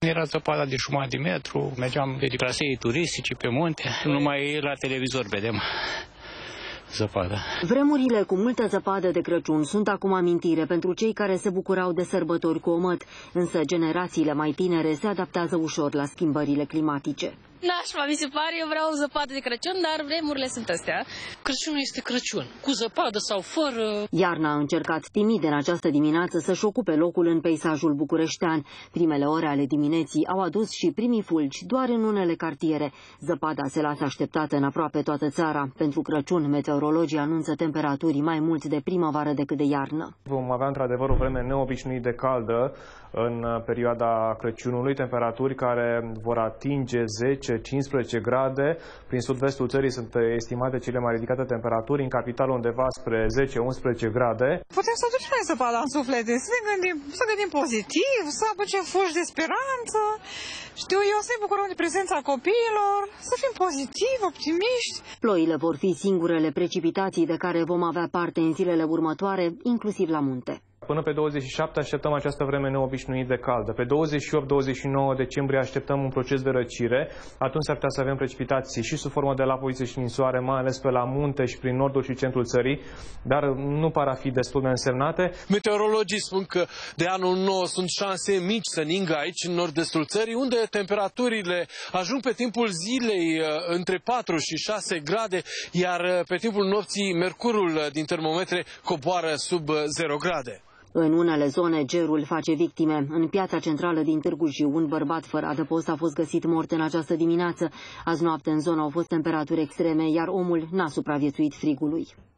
Era zăpada de 1,5 de metru, mergeam pe trasee turistice, pe munte, numai la televizor vedem zăpadă. Vremurile cu multă zăpadă de Crăciun sunt acum amintire pentru cei care se bucurau de sărbători cu omăt, însă generațiile mai tinere se adaptează ușor la schimbările climatice. Nașpa, mi se pare, eu vreau o zăpadă de Crăciun, dar vremurile sunt astea. Crăciunul este Crăciun, cu zăpadă sau fără. Iarna a încercat timid în această dimineață să-și ocupe locul în peisajul bucureștean. Primele ore ale dimineții au adus și primii fulgi doar în unele cartiere. Zăpada se lasă așteptată în aproape toată țara. Pentru Crăciun, meteorologii anunță temperaturi mai mult de primăvară decât de iarnă. Vom avea într-adevăr o vreme neobișnuit de caldă în perioada Crăciunului, temperaturi care vor atinge 10-15 grade. Prin sud-vestul țării sunt estimate cele mai ridicate temperaturi, în capitală undeva spre 10-11 grade. Putem să ducem mai zăpada în suflete, să gândim pozitiv, să aducem fuși de speranță, știu eu, să ne bucurăm de prezența copiilor, să fim pozitivi, optimiști. Ploile vor fi singurele precipitații de care vom avea parte în zilele următoare, inclusiv la munte. Până pe 27 așteptăm această vreme neobișnuit de caldă. Pe 28-29 decembrie așteptăm un proces de răcire. Atunci s-ar putea să avem precipitații și sub formă de lapovițe și ninsoare, mai ales pe la munte și prin nordul și centrul țării, dar nu par a fi destul de însemnate. Meteorologii spun că de anul nou sunt șanse mici să ningă aici, în nord-estul țării, unde temperaturile ajung pe timpul zilei între 4 și 6 grade, iar pe timpul nopții mercurul din termometre coboară sub 0 grade. În unele zone, gerul face victime. În piața centrală din Târgu Jiu, un bărbat fără adăpost a fost găsit mort în această dimineață. Azi noapte în zonă au fost temperaturi extreme, iar omul n-a supraviețuit frigului.